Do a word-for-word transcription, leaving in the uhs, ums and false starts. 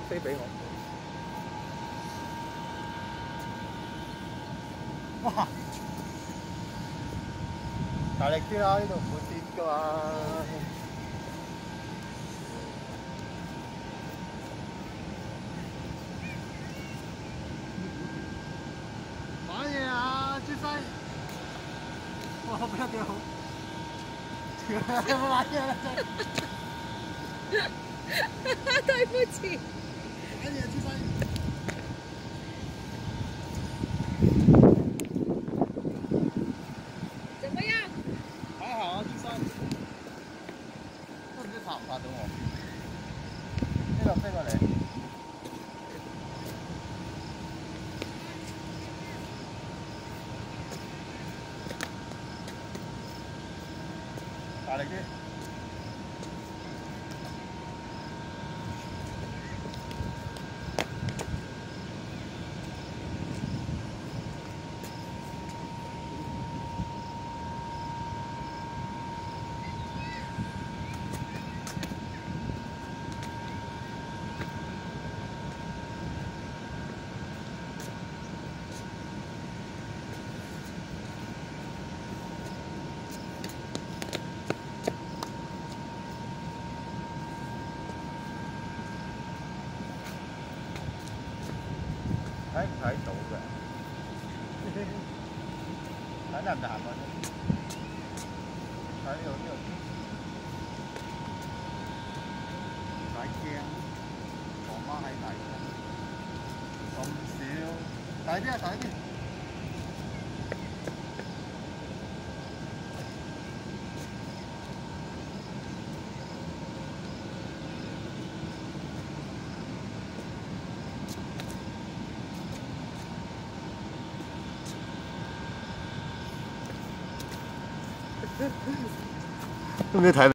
飛俾我。 哇！大力啲啦，呢度唔會跌㗎嘛。玩嘢啊，朱西！哇，比較幾好。有冇玩嘢啦？ 對不起。 玩嘢，朱西。 怎麼樣？ 還好啊，朱西。都唔知拍唔拍到我。呢度飛過嚟。大力啲！睇唔睇到嘅？睇得唔得閒啊？睇呢度呢度，唔使驚，我媽喺底嘅，咁少，大啲啊，大啲！都唔知睇。